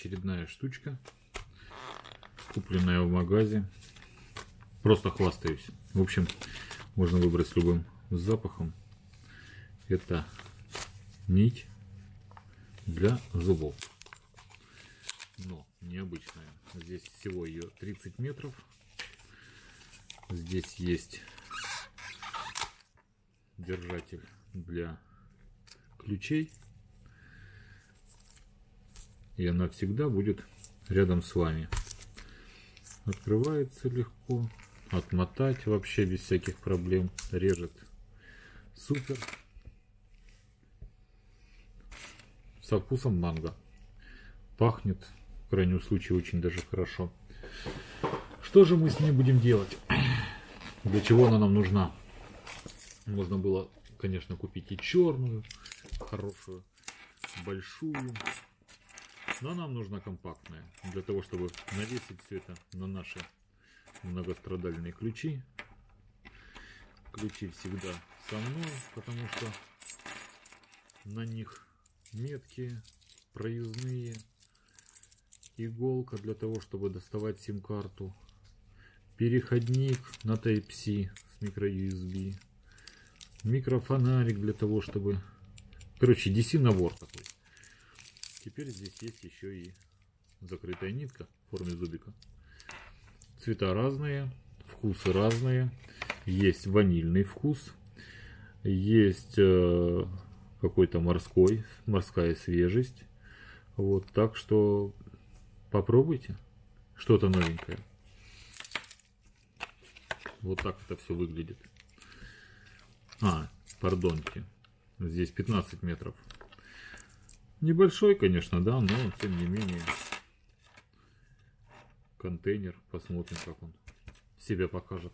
очередная штучка, купленная в магазе. Просто хвастаюсь. В общем, можно выбрать с любым запахом. Это нить для зубов. Но необычная. Здесь всего ее 30 метров. Здесь есть держатель для ключей. И она всегда будет рядом с вами. Открывается легко. Отмотать вообще без всяких проблем. Режет супер. Со вкусом манго. Пахнет, в крайнем случае, очень даже хорошо. Что же мы с ней будем делать? Для чего она нам нужна? Можно было, конечно, купить и черную, хорошую, большую. Но нам нужна компактная. Для того, чтобы навесить все это на наши многострадальные ключи. Ключи всегда со мной, потому что на них метки, проездные, иголка для того, чтобы доставать сим-карту, переходник на Type-C с micro-USB, микрофонарик для того, чтобы... Короче, DC набор такой. Теперь здесь есть еще и закрытая нитка в форме зубика. Цвета разные, вкусы разные. Есть ванильный вкус, есть какой-то морская свежесть. Вот, так что попробуйте что-то новенькое. Вот так это все выглядит. Пардоньте. Здесь 15 метров. Небольшой, конечно, да, но тем не менее контейнер. Посмотрим, как он себя покажет.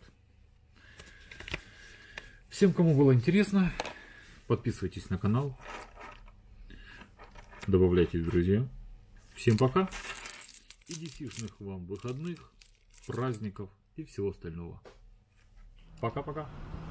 Всем, кому было интересно, подписывайтесь на канал, добавляйтесь в друзья. Всем пока и DC-шных вам выходных, праздников и всего остального. Пока-пока.